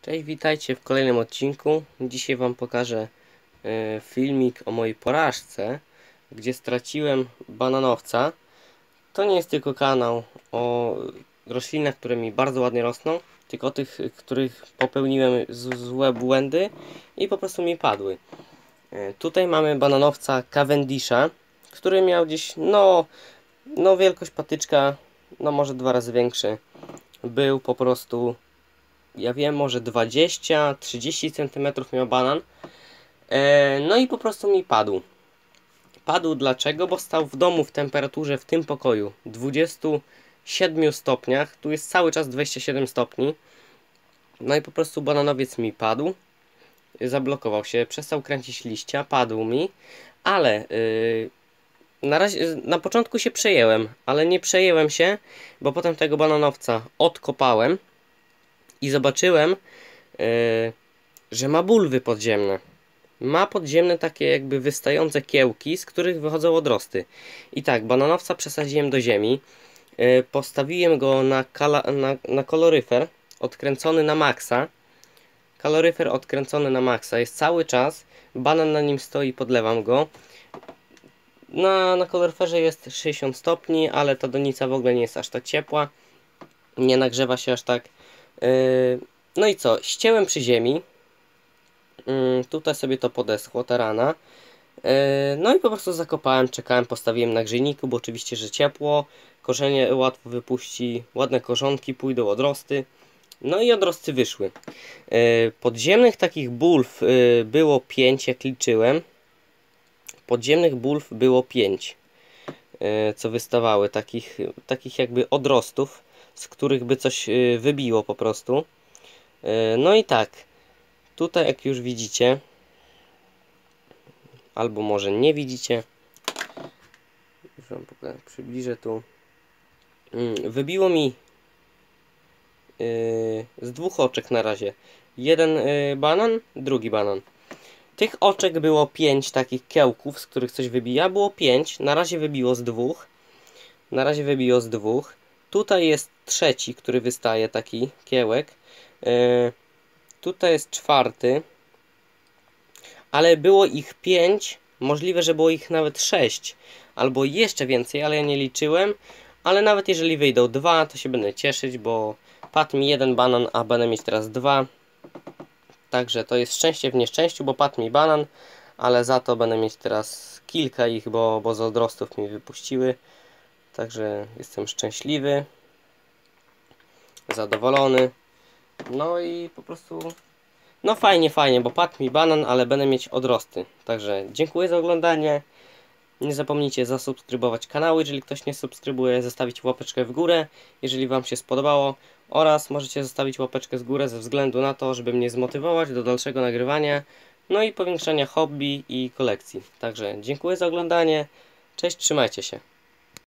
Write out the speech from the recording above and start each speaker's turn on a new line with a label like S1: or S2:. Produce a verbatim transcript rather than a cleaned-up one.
S1: Cześć, witajcie w kolejnym odcinku. Dzisiaj Wam pokażę y, filmik o mojej porażce, gdzie straciłem bananowca. To nie jest tylko kanał o roślinach, które mi bardzo ładnie rosną, tylko o tych, których popełniłem z, złe błędy i po prostu mi padły. Y, tutaj mamy bananowca Cavendisha, który miał gdzieś, no, no wielkość patyczka, no może dwa razy większy. Był po prostu... Ja wiem, może dwadzieścia trzydzieści centymetrów miał banan. E, no i po prostu mi padł. Padł dlaczego? Bo stał w domu w temperaturze w tym pokoju dwudziestu siedmiu stopniach. Tu jest cały czas dwadzieścia siedem stopni. No i po prostu bananowiec mi padł. Zablokował się, przestał kręcić liścia, padł mi. Ale yy, na razie, na początku się przejęłem, ale nie przejęłem się, bo potem tego bananowca odkopałem i zobaczyłem, Yy, że ma bulwy podziemne. Ma podziemne takie jakby wystające kiełki, z których wychodzą odrosty. I tak, bananowca przesadziłem do ziemi. Yy, postawiłem go na, kala, na, na kaloryfer odkręcony na maksa. Kaloryfer odkręcony na maksa jest cały czas. Banan na nim stoi, podlewam go. Na, na kaloryferze jest sześćdziesiąt stopni, ale ta donica w ogóle nie jest aż tak ciepła. Nie nagrzewa się aż tak. Yy, No i co? Ścięłem przy ziemi. Yy, tutaj sobie to podeschło, ta rana. Yy, no i po prostu zakopałem, czekałem, postawiłem na grzejniku, bo oczywiście, że ciepło. Korzenie łatwo wypuści, ładne korzonki, pójdą odrosty. No i odrosty wyszły. Yy, podziemnych takich bulw yy, było pięć, jak liczyłem. Podziemnych bulw było pięć, yy, co wystawały. Takich, takich jakby odrostów, z których by coś yy, wybiło po prostu. Yy, no i tak. Tutaj, jak już widzicie, albo może nie widzicie, już wam przybliżę tu, wybiło mi yy, z dwóch oczek na razie. Jeden yy, banan, drugi banan. Tych oczek było pięć takich kiełków, z których coś wybija. Było pięć, na razie wybiło z dwóch. Na razie wybiło z dwóch. Tutaj jest trzeci, który wystaje, taki kiełek. Yy, tutaj jest czwarty. Ale było ich pięć, możliwe, że było ich nawet sześć, albo jeszcze więcej, ale ja nie liczyłem. Ale nawet jeżeli wyjdą dwa, to się będę cieszyć, bo padł mi jeden banan, a będę mieć teraz dwa. Także to jest szczęście w nieszczęściu, bo padł mi banan, ale za to będę mieć teraz kilka ich, bo, bo z odrostów mi wypuściły. Także jestem szczęśliwy, zadowolony. No i po prostu... No fajnie, fajnie, bo padł mi banan, ale będę mieć odrosty. Także dziękuję za oglądanie. Nie zapomnijcie zasubskrybować kanału, jeżeli ktoś nie subskrybuje, zostawić łapeczkę w górę, jeżeli Wam się spodobało. Oraz możecie zostawić łapeczkę w górę ze względu na to, żeby mnie zmotywować do dalszego nagrywania. No i powiększania hobby i kolekcji. Także dziękuję za oglądanie. Cześć, trzymajcie się.